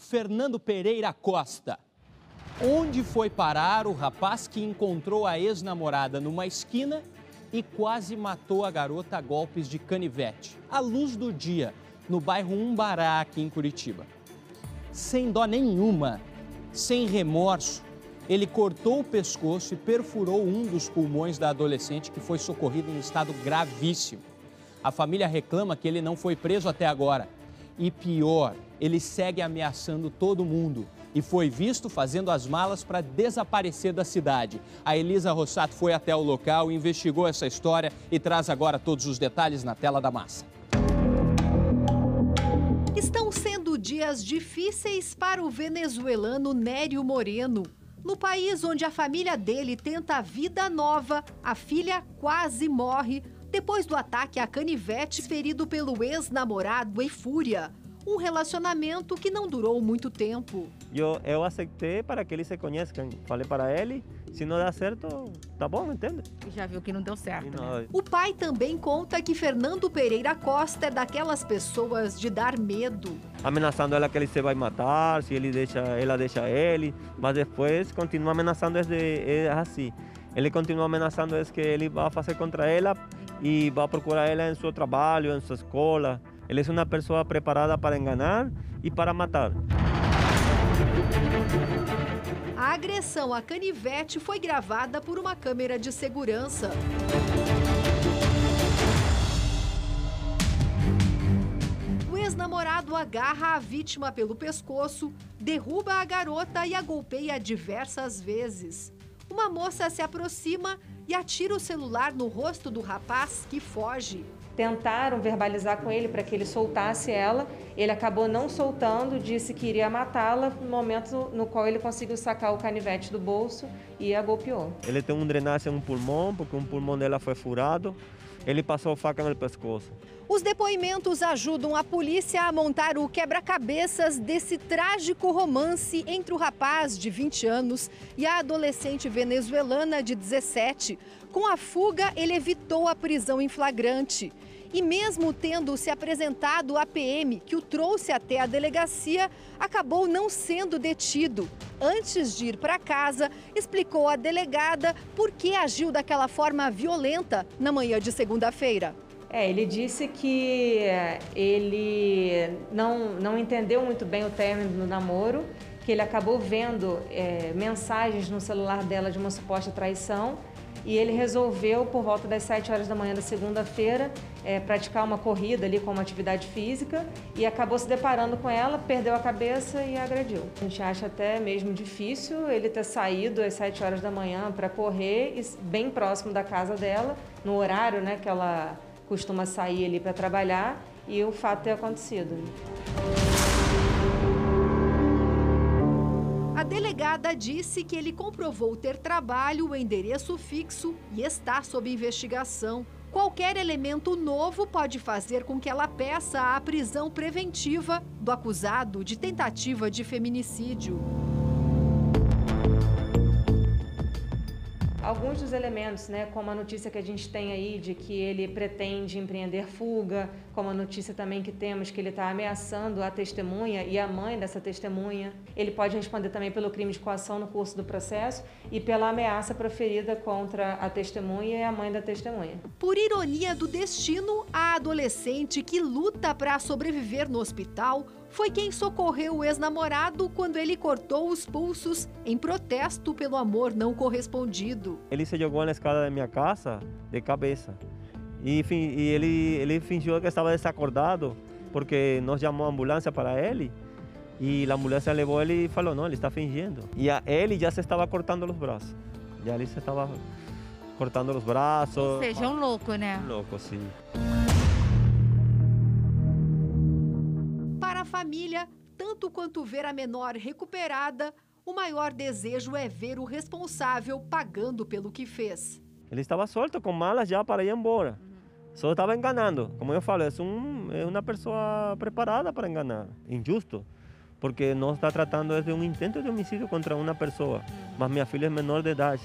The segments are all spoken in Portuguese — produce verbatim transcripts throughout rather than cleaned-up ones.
Fernando Pereira Costa. Onde foi parar o rapaz que encontrou a ex-namorada numa esquina e quase matou a garota a golpes de canivete, à luz do dia, no bairro Umbará, aqui em Curitiba? Sem dó nenhuma, sem remorso, ele cortou o pescoço e perfurou um dos pulmões da adolescente, que foi socorrida em estado gravíssimo. A família reclama que ele não foi preso até agora. E pior, ele segue ameaçando todo mundo e foi visto fazendo as malas para desaparecer da cidade. A Elisa Rossato foi até o local, investigou essa história e traz agora todos os detalhes na tela da Massa. Estão sendo dias difíceis para o venezuelano Nério Moreno. No país onde a família dele tenta a vida nova, a filha quase morre depois do ataque a canivete ferido pelo ex-namorado Efúria. Um relacionamento que não durou muito tempo. Eu, eu aceitei para que eles se conheçam. Falei para ele, se não der certo, tá bom, entende? E já viu que não deu certo, não... né? O pai também conta que Fernando Pereira Costa é daquelas pessoas de dar medo. Ameaçando ela que ele se vai matar, se ele deixa, ela deixa ele, mas depois continua ameaçando esse, é assim. Ele continua ameaçando esse que ele vai fazer contra ela e vai procurar ela em seu trabalho, em sua escola. Ele é uma pessoa preparada para enganar e para matar. A agressão a canivete foi gravada por uma câmera de segurança. O ex-namorado agarra a vítima pelo pescoço, derruba a garota e a golpeia diversas vezes. Uma moça se aproxima e atira o celular no rosto do rapaz, que foge. Tentaram verbalizar com ele para que ele soltasse ela. Ele acabou não soltando, disse que iria matá-la no momento no qual ele conseguiu sacar o canivete do bolso e a golpeou. Ele tem um drenagem no pulmão, porque um pulmão dela foi furado. Ele passou faca no pescoço. Os depoimentos ajudam a polícia a montar o quebra-cabeças desse trágico romance entre o rapaz de vinte anos e a adolescente venezuelana de dezessete. Com a fuga, ele evitou a prisão em flagrante. E mesmo tendo se apresentado à P M, que o trouxe até a delegacia, acabou não sendo detido. Antes de ir para casa, explicou à delegada por que agiu daquela forma violenta na manhã de segunda-feira. É, ele disse que ele não, não entendeu muito bem o término do namoro, que ele acabou vendo é, mensagens no celular dela de uma suposta traição e ele resolveu, por volta das sete horas da manhã da segunda-feira, é, praticar uma corrida ali com uma atividade física e acabou se deparando com ela, perdeu a cabeça e a agrediu. A gente acha até mesmo difícil ele ter saído às sete horas da manhã para correr, bem próximo da casa dela, no horário, né, que ela costuma sair ali para trabalhar, e o fato ter acontecido. A delegada disse que ele comprovou ter trabalho, endereço fixo e está sob investigação. Qualquer elemento novo pode fazer com que ela peça a prisão preventiva do acusado de tentativa de feminicídio. Alguns dos elementos, né, como a notícia que a gente tem aí de que ele pretende empreender fuga, como a notícia também que temos que ele está ameaçando a testemunha e a mãe dessa testemunha. Ele pode responder também pelo crime de coação no curso do processo e pela ameaça proferida contra a testemunha e a mãe da testemunha. Por ironia do destino, a adolescente que luta para sobreviver no hospital foi quem socorreu o ex-namorado quando ele cortou os pulsos em protesto pelo amor não correspondido. Ele se jogou na escada da minha casa de cabeça e, e ele, ele fingiu que estava desacordado porque nós chamamos a ambulância para ele e a ambulância levou ele e falou, não, ele está fingindo. E a ele já se estava cortando os braços, já ele se estava cortando os braços. Ou seja, um louco, né? Um louco, sim. Para a família, tanto quanto ver a menor recuperada, o maior desejo é ver o responsável pagando pelo que fez. Ele estava solto com malas já para ir embora. Só estava enganando. Como eu falo, é, um, é uma pessoa preparada para enganar. Injusto, porque não está tratando de um intento de homicídio contra uma pessoa. Mas minha filha é menor de idade.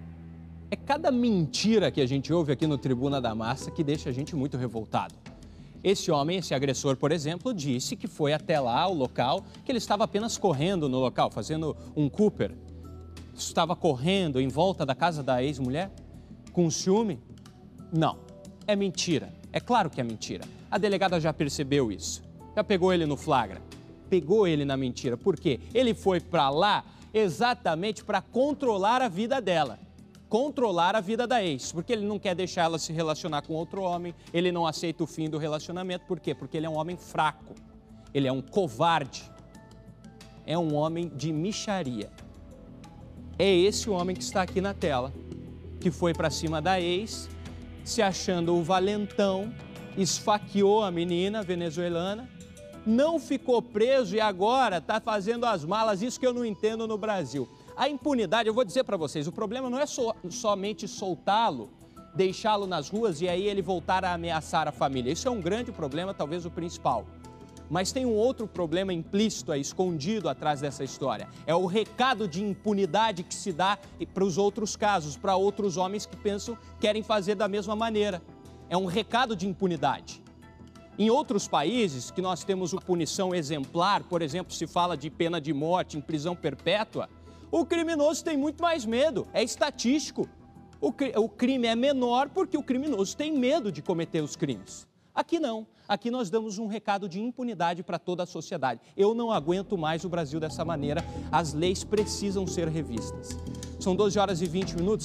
É cada mentira que a gente ouve aqui no Tribuna da Massa que deixa a gente muito revoltado. Esse homem, esse agressor, por exemplo, disse que foi até lá, o local, que ele estava apenas correndo no local, fazendo um Cooper. Estava correndo em volta da casa da ex-mulher? Com ciúme? Não, é mentira. É claro que é mentira. A delegada já percebeu isso. Já pegou ele no flagra. Pegou ele na mentira. Por quê? Ele foi para lá exatamente para controlar a vida dela. Controlar a vida da ex. Porque ele não quer deixar ela se relacionar com outro homem. Ele não aceita o fim do relacionamento. Por quê? Porque ele é um homem fraco. Ele é um covarde. É um homem de mixaria. É esse o homem que está aqui na tela, que foi para cima da ex, se achando o valentão, esfaqueou a menina venezuelana, não ficou preso e agora está fazendo as malas, isso que eu não entendo no Brasil. A impunidade, eu vou dizer para vocês, o problema não é so, somente soltá-lo, deixá-lo nas ruas e aí ele voltar a ameaçar a família. Isso é um grande problema, talvez o principal. Mas tem um outro problema implícito aí, escondido atrás dessa história. É o recado de impunidade que se dá para os outros casos, para outros homens que pensam, querem fazer da mesma maneira. É um recado de impunidade. Em outros países, que nós temos o punição exemplar, por exemplo, se fala de pena de morte em prisão perpétua, o criminoso tem muito mais medo, é estatístico. O, o crime é menor porque o criminoso tem medo de cometer os crimes. Aqui não. Aqui nós damos um recado de impunidade para toda a sociedade. Eu não aguento mais o Brasil dessa maneira. As leis precisam ser revistas. São doze horas e vinte minutos.